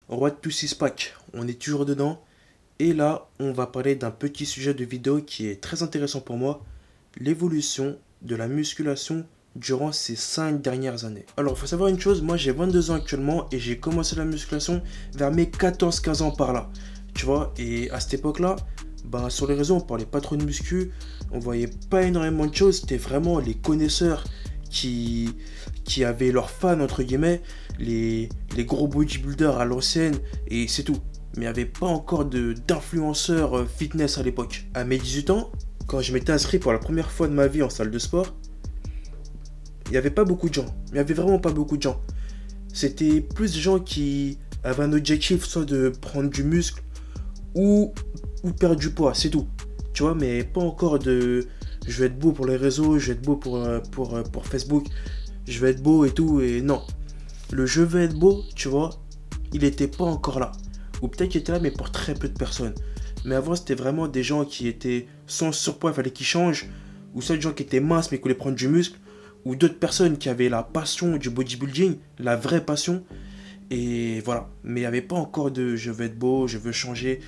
Roi de tous six pack, on est toujours dedans. Et là, on va parler d'un petit sujet de vidéo qui est très intéressant pour moi, l'évolution de la musculation durant ces 5 dernières années. Alors, il faut savoir une chose, moi j'ai 22 ans actuellement et j'ai commencé la musculation vers mes 14-15 ans par là. Tu vois, et à cette époque-là, ben, sur les réseaux, on parlait pas trop de muscu, on voyait pas énormément de choses, c'était vraiment les connaisseurs qui, qui avaient leurs fans, entre guillemets, les gros bodybuilders à l'ancienne, et c'est tout. Mais il n'y avait pas encore d'influenceurs fitness à l'époque. À mes 18 ans, quand je m'étais inscrit pour la première fois de ma vie en salle de sport, il n'y avait pas beaucoup de gens. Il n'y avait vraiment pas beaucoup de gens. C'était plus de gens qui avaient un objectif, soit de prendre du muscle ou, ou perdre du poids, c'est tout. Tu vois, mais pas encore de je vais être beau pour les réseaux, je vais être beau pour Facebook, je vais être beau et tout, et non. Le je vais être beau, tu vois, il était pas encore là. Ou peut-être qu'il était là, mais pour très peu de personnes. Mais avant, c'était vraiment des gens qui étaient sans surpoids, il fallait qu'ils changent, ou soit des gens qui étaient minces mais qui voulaient prendre du muscle, ou d'autres personnes qui avaient la passion du bodybuilding, la vraie passion. Et voilà, mais il n'y avait pas encore de je veux être beau, je veux changer,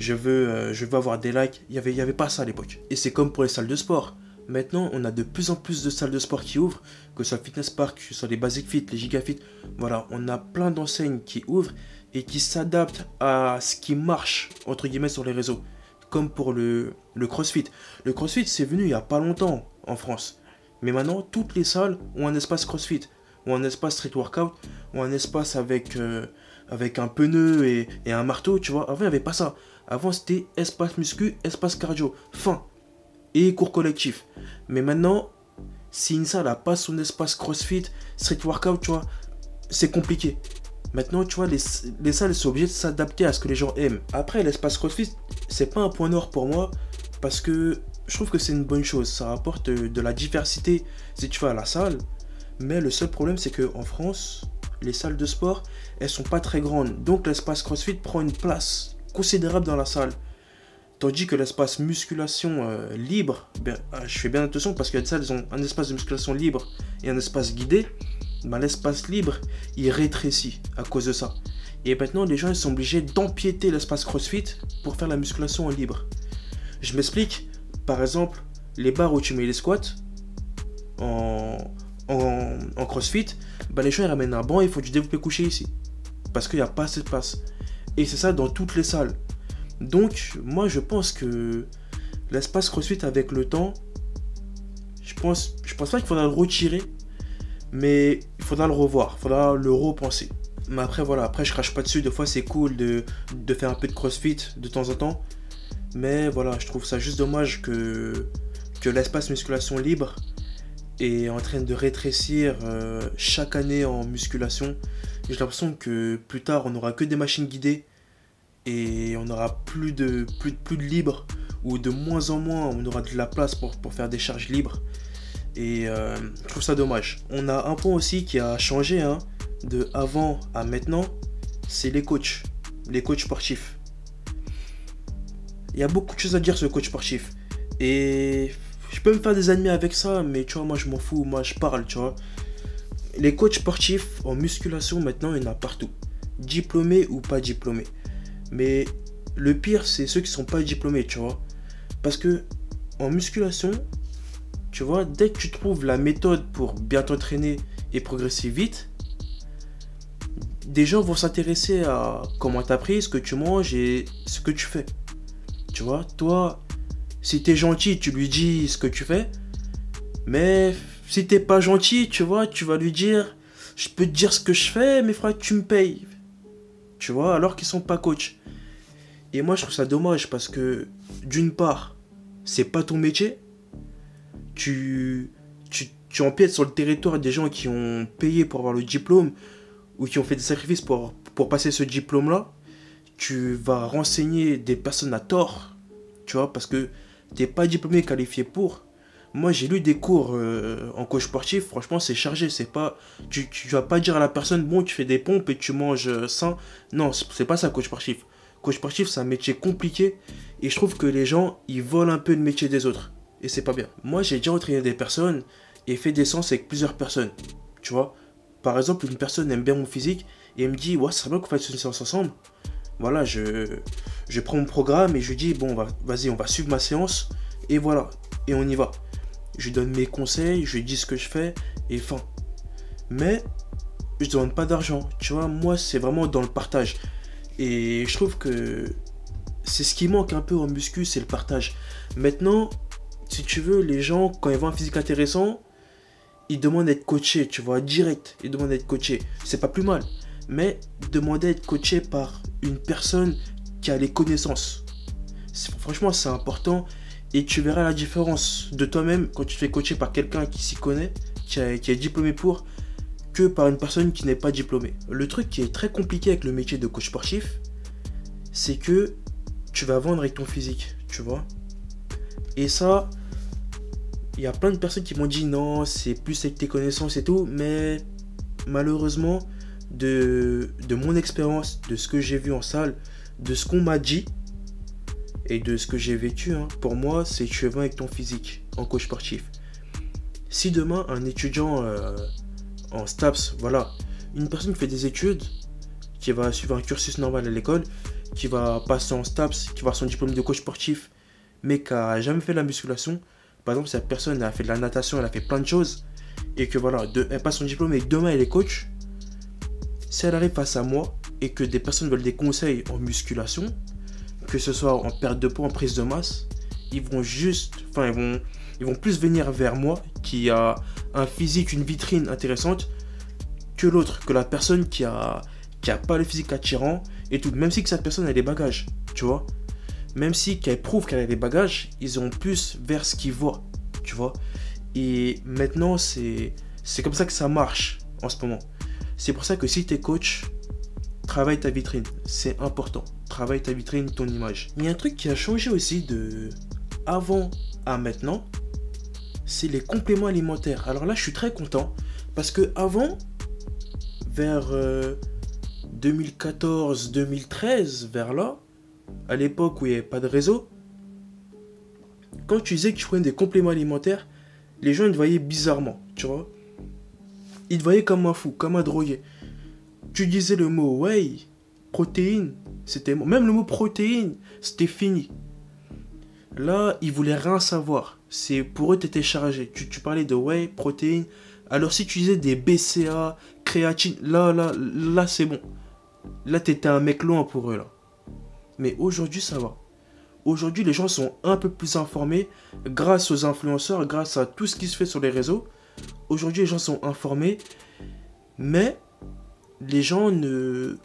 je veux avoir des likes. Il y avait pas ça à l'époque. Et c'est comme pour les salles de sport. Maintenant, on a de plus en plus de salles de sport qui ouvrent, que ce soit Fitness Park, que ce soit les Basic Fit, les Gigafit. Voilà, on a plein d'enseignes qui ouvrent et qui s'adaptent à ce qui marche, entre guillemets, sur les réseaux. Comme pour le CrossFit. Le CrossFit, c'est venu il n'y a pas longtemps en France. Mais maintenant, toutes les salles ont un espace CrossFit, ou un espace street workout, ou un espace avec un pneu et un marteau, tu vois. Avant, il n'y avait pas ça. Avant, c'était espace muscu, espace cardio, fin, et cours collectif. Mais maintenant, si une salle n'a pas son espace CrossFit, street workout, tu vois, c'est compliqué. Maintenant, tu vois, les salles sont obligées de s'adapter à ce que les gens aiment. Après, l'espace CrossFit, c'est pas un point noir pour moi, parce que je trouve que c'est une bonne chose. Ça apporte de la diversité si tu vas à la salle. Mais le seul problème, c'est qu'en France, les salles de sport, elles sont pas très grandes. Donc l'espace CrossFit prend une place considérable dans la salle. Tandis que l'espace musculation libre, ben, je fais bien attention parce qu'il y a des salles, ils ont un espace de musculation libre et un espace guidé. Ben, l'espace libre, il rétrécit à cause de ça. Et maintenant, les gens ils sont obligés d'empiéter l'espace CrossFit pour faire la musculation en libre. Je m'explique. Par exemple, les barres où tu mets les squats en CrossFit, bah les gens ils ramènent un banc et il faut du développé couché ici. Parce qu'il n'y a pas assez de place. Et c'est ça dans toutes les salles. Donc, moi je pense que l'espace CrossFit avec le temps, je pense pas qu'il faudra le retirer, mais il faudra le revoir, il faudra le repenser. Mais après voilà, après je crache pas dessus, des fois c'est cool de faire un peu de CrossFit de temps en temps. Mais voilà, je trouve ça juste dommage que l'espace musculation libre est en train de rétrécir chaque année en musculation. J'ai l'impression que plus tard, on n'aura que des machines guidées et on n'aura plus de libre, ou de moins en moins, on aura de la place pour faire des charges libres. Et je trouve ça dommage. On a un point aussi qui a changé hein, de avant à maintenant, c'est les coachs sportifs. Il y a beaucoup de choses à dire sur le coach sportif. Et je peux me faire des ennemis avec ça, mais tu vois, moi je m'en fous, moi je parle, tu vois. Les coachs sportifs en musculation, maintenant, il y en a partout. Diplômés ou pas diplômés. Mais le pire, c'est ceux qui sont pas diplômés, tu vois. Parce que en musculation, tu vois, dès que tu trouves la méthode pour bien t'entraîner et progresser vite, des gens vont s'intéresser à comment t'as pris, ce que tu manges et ce que tu fais. Tu vois, toi, si t'es gentil, tu lui dis ce que tu fais. Mais si t'es pas gentil, tu vois, tu vas lui dire je peux te dire ce que je fais, mais il faudra que tu me payes. Tu vois, alors qu'ils sont pas coachs. Et moi, je trouve ça dommage parce que, d'une part, c'est pas ton métier. Tu empiètes sur le territoire des gens qui ont payé pour avoir le diplôme ou qui ont fait des sacrifices pour passer ce diplôme-là. Tu vas renseigner des personnes à tort, tu vois, parce que t'es pas diplômé qualifié pour. Moi, j'ai lu des cours en coach sportif, franchement, c'est chargé, c'est pas... Tu vas pas dire à la personne, bon, tu fais des pompes et tu manges sain. Non, c'est pas ça, coach sportif. Coach sportif, c'est un métier compliqué et je trouve que les gens, ils volent un peu le métier des autres. Et c'est pas bien. Moi, j'ai déjà entraîné des personnes et fait des séances avec plusieurs personnes, tu vois. Par exemple, une personne aime bien mon physique Et il me dit, ouais, ça serait bien qu'on fasse une séance ensemble. Voilà, je prends mon programme et je lui dis, bon, vas-y, on va suivre ma séance. Et voilà, et on y va. Je lui donne mes conseils, je lui dis ce que je fais, et fin. Mais je ne demande pas d'argent. Tu vois, moi, c'est vraiment dans le partage. Et je trouve que c'est ce qui manque un peu en muscu, c'est le partage. Maintenant, si tu veux, les gens, quand ils voient un physique intéressant, ils demandent d'être coachés, tu vois, direct. Ils demandent d'être coachés. C'est pas plus mal. Mais demander d'être coaché par une personne qui a les connaissances. Franchement, c'est important. Et tu verras la différence de toi-même quand tu te fais coacher par quelqu'un qui s'y connaît, qui est diplômé pour, que par une personne qui n'est pas diplômée. Le truc qui est très compliqué avec le métier de coach sportif, c'est que tu vas vendre avec ton physique, tu vois. Et ça, il y a plein de personnes qui m'ont dit non, c'est plus avec tes connaissances et tout, mais malheureusement, de mon expérience, de ce que j'ai vu en salle, de ce qu'on m'a dit et de ce que j'ai vécu, pour moi, c'est que tu vends avec ton physique en coach sportif. Si demain, un étudiant en STAPS, voilà, une personne qui fait des études, qui va suivre un cursus normal à l'école, qui va passer en STAPS, qui va avoir son diplôme de coach sportif, mais qui n'a jamais fait la musculation. Par exemple, cette personne a fait de la natation, elle a fait plein de choses, et que voilà, elle passe son diplôme et demain elle est coach. Si elle arrive face à moi et que des personnes veulent des conseils en musculation, que ce soit en perte de poids, en prise de masse, ils vont plus venir vers moi qui a un physique, une vitrine intéressante que l'autre, que la personne qui a pas le physique attirant et tout. Même si que cette personne a des bagages, tu vois. Même si qu'elle prouve qu'elle a des bagages, ils ont plus vers ce qu'ils voient, tu vois. Et maintenant, c'est comme ça que ça marche en ce moment. C'est pour ça que si tu es coach, travaille ta vitrine. C'est important. Travaille ta vitrine, ton image. Il y a un truc qui a changé aussi de avant à maintenant, c'est les compléments alimentaires. Alors là, je suis très content parce que avant, vers 2014-2013, vers là, à l'époque où il n'y avait pas de réseau, quand tu disais que tu prenais des compléments alimentaires, les gens ils te voyaient bizarrement, tu vois. Ils te voyaient comme un fou, comme un drogué. Tu disais le mot whey, protéines, c'était même le mot protéines, c'était fini. Là, ils voulaient rien savoir. Pour eux, tu étais chargé. Tu parlais de whey, protéines. Alors si tu disais des BCA, créatine, là c'est bon. Là, t'étais un mec loin pour eux, là. Mais aujourd'hui, ça va. Aujourd'hui, les gens sont un peu plus informés grâce aux influenceurs, grâce à tout ce qui se fait sur les réseaux. Aujourd'hui, les gens sont informés, mais les gens ne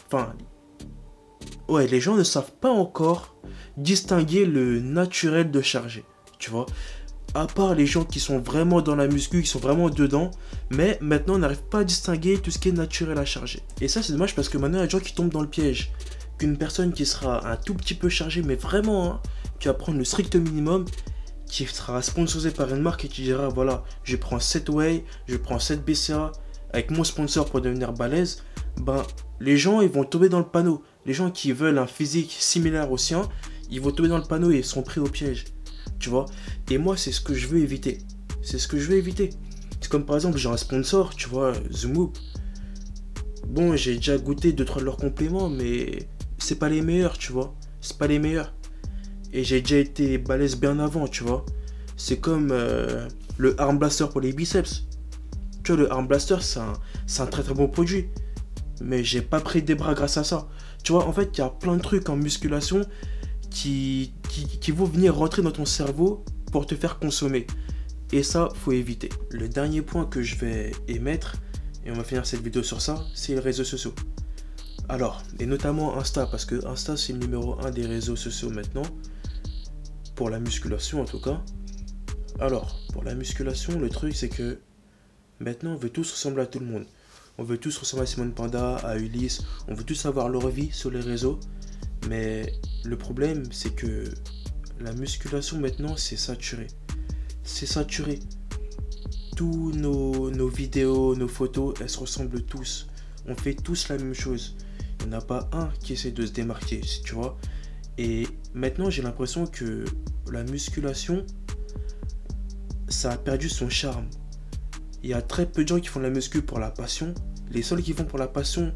savent pas encore distinguer le naturel de chargé, tu vois. À part les gens qui sont vraiment dans la muscu, qui sont vraiment dedans, mais maintenant on n'arrive pas à distinguer tout ce qui est naturel à charger. Et ça c'est dommage parce que maintenant il y a des gens qui tombent dans le piège. Qu'une personne qui sera un tout petit peu chargée, mais vraiment, qui va prendre le strict minimum, qui sera sponsorisé par une marque et qui dira voilà, je prends 7 whey, je prends 7 BCA avec mon sponsor pour devenir balèze, ben les gens ils vont tomber dans le panneau. Les gens qui veulent un physique similaire au sien, ils vont tomber dans le panneau et ils sont pris au piège. Tu vois. Et moi c'est ce que je veux éviter. C'est ce que je veux éviter. C'est comme par exemple j'ai un sponsor, tu vois, The Move. Bon, j'ai déjà goûté 2-3 de leurs compléments, mais c'est pas les meilleurs, tu vois. C'est pas les meilleurs. Et j'ai déjà été balèze bien avant, tu vois. C'est comme le Arm Blaster pour les biceps. Tu vois, le Arm Blaster, c'est un très très bon produit. Mais j'ai pas pris des bras grâce à ça. Tu vois, en fait, il y a plein de trucs en musculation qui vont venir rentrer dans ton cerveau pour te faire consommer. Et ça, faut éviter. Le dernier point que je vais émettre, et on va finir cette vidéo sur ça, c'est les réseaux sociaux. Alors, et notamment Insta, parce que Insta c'est le numéro 1 des réseaux sociaux maintenant, pour la musculation en tout cas. Alors, pour la musculation, le truc c'est que maintenant on veut tous ressembler à tout le monde. On veut tous ressembler à Simone Panda, à Ulysse, on veut tous avoir leur vie sur les réseaux. Mais le problème c'est que la musculation maintenant c'est saturé. C'est saturé. Tous nos vidéos, nos photos, elles se ressemblent tous. On fait tous la même chose. Il n'y en a pas un qui essaie de se démarquer, tu vois. Et maintenant, j'ai l'impression que la musculation, ça a perdu son charme. Il y a très peu de gens qui font de la muscu pour la passion. Les seuls qui font pour la passion,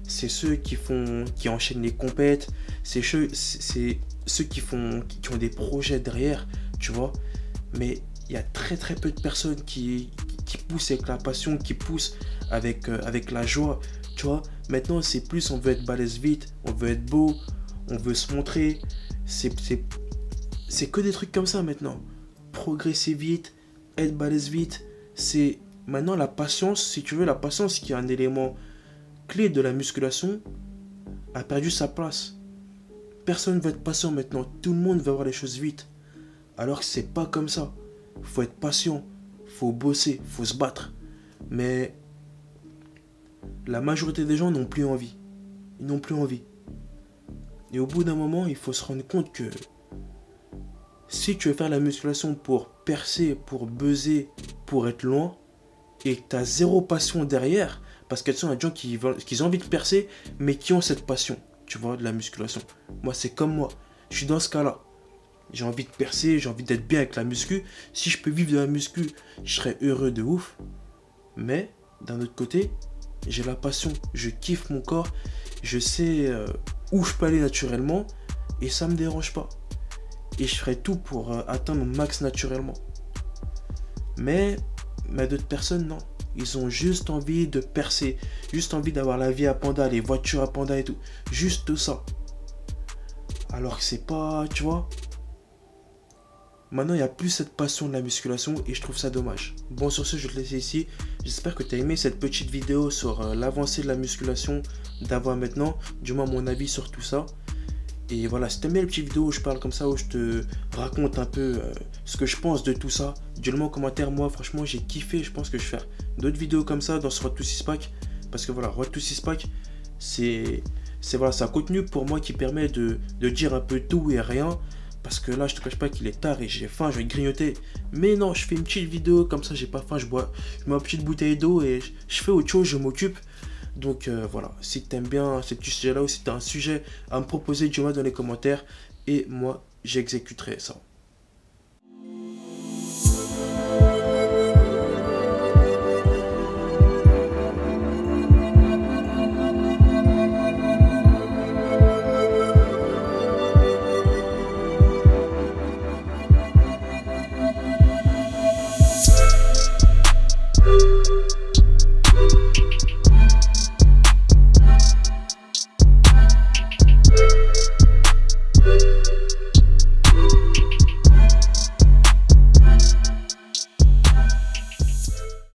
c'est ceux qui enchaînent les compètes, c'est ceux qui ont des projets derrière, tu vois. Mais il y a très très peu de personnes qui poussent avec la passion, qui poussent avec la joie, tu vois. Maintenant, c'est plus on veut être balèze vite, on veut être beau, on veut se montrer. C'est que des trucs comme ça maintenant. Progresser vite, être balèze vite, c'est maintenant la patience, si tu veux, la patience qui est un élément clé de la musculation a perdu sa place. Personne ne veut être patient maintenant, tout le monde veut avoir les choses vite. Alors que c'est pas comme ça. Faut être patient, faut bosser, faut se battre. Mais la majorité des gens n'ont plus envie. Ils n'ont plus envie. Et au bout d'un moment, il faut se rendre compte que si tu veux faire la musculation pour percer, pour buzzer, pour être loin, et que tu as zéro passion derrière, parce qu'il y a des gens qui ont envie de percer, mais qui ont cette passion, tu vois, de la musculation. Moi, c'est comme moi. Je suis dans ce cas-là. J'ai envie de percer, j'ai envie d'être bien avec la muscu. Si je peux vivre de la muscu, je serais heureux de ouf. Mais, d'un autre côté, j'ai la passion. Je kiffe mon corps. Je sais où je peux aller naturellement. Et ça me dérange pas. Et je ferai tout pour atteindre mon max naturellement. Mais d'autres personnes, non. Ils ont juste envie de percer. Juste envie d'avoir la vie à Panda, les voitures à Panda et tout. Juste ça. Alors que c'est pas, tu vois. Maintenant, il n'y a plus cette passion de la musculation et je trouve ça dommage. Bon, sur ce, je vais te laisser ici. J'espère que tu as aimé cette petite vidéo sur l'avancée de la musculation d'avant à maintenant. Du moins, mon avis sur tout ça. Et voilà, si tu aimes bien les petites vidéos où je parle comme ça, où je te raconte un peu ce que je pense de tout ça, dis-le-moi en commentaire. Moi, franchement, j'ai kiffé. Je pense que je vais faire d'autres vidéos comme ça dans ce Road to Six Pack. Parce que voilà, Road to Six Pack, c'est un contenu pour moi qui permet de dire un peu tout et rien. Parce que là, je te cache pas qu'il est tard et j'ai faim, je vais grignoter. Mais non, je fais une petite vidéo comme ça, j'ai pas faim, je mets ma petite bouteille d'eau et je fais autre chose, je m'occupe. Donc voilà, si tu aimes bien ces petits sujets-là ou si tu as un sujet à me proposer, dis-moi dans les commentaires et moi, j'exécuterai ça.